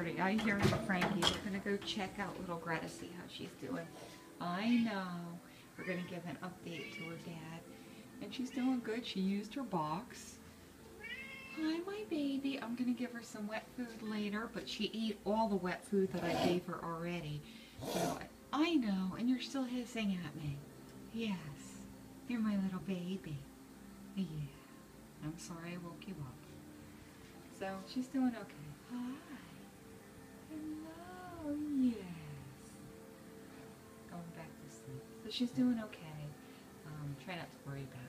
6:30. I hear you, Frankie. We're going to go check out little Greta, see how she's doing. I know. We're going to give an update to her dad. And she's doing good. She used her box. Hi, my baby. I'm going to give her some wet food later, but she ate all the wet food that I gave her already. So I know, and you're still hissing at me. Yes. You're my little baby. Yeah. I'm sorry I woke you up. So she's doing okay. Hi. Hello. Yes. Going back to sleep. So she's doing okay. Try not to worry about